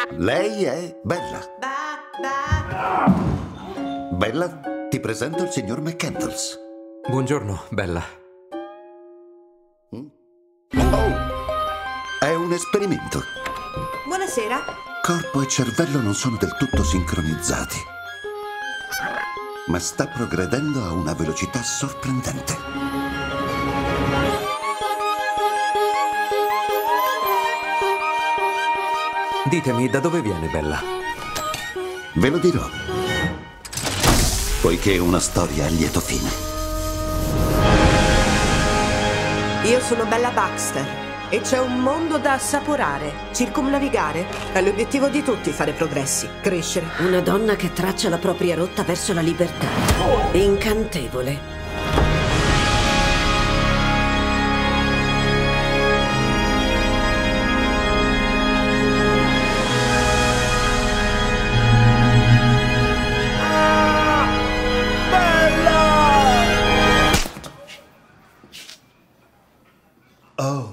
Lei è Bella. Bella, ti presento il signor McCandles. Buongiorno, Bella. Oh, è un esperimento. Buonasera. Corpo e cervello non sono del tutto sincronizzati, ma sta progredendo a una velocità sorprendente. Ditemi, da dove viene Bella? Ve lo dirò, poiché è una storia a lieto fine. Io sono Bella Baxter e c'è un mondo da assaporare, circumnavigare. È l'obiettivo di tutti fare progressi, crescere. Una donna che traccia la propria rotta verso la libertà. Incantevole. Oh.